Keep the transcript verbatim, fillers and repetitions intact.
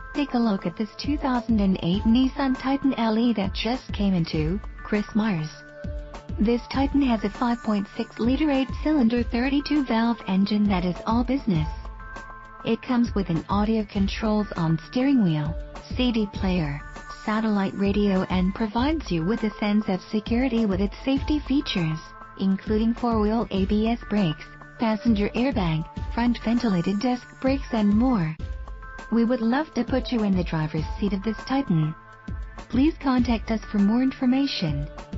Take a look at this two thousand eight Nissan Titan L E that just came into Christmas. This Titan has a five point six liter eight cylinder thirty-two valve engine that is all business. It comes with an audio controls on steering wheel, C D player, satellite radio, and provides you with a sense of security with its safety features, including four-wheel A B S brakes, passenger airbag, front ventilated disc brakes, and more. We would love to put you in the driver's seat of this Titan. Please contact us for more information.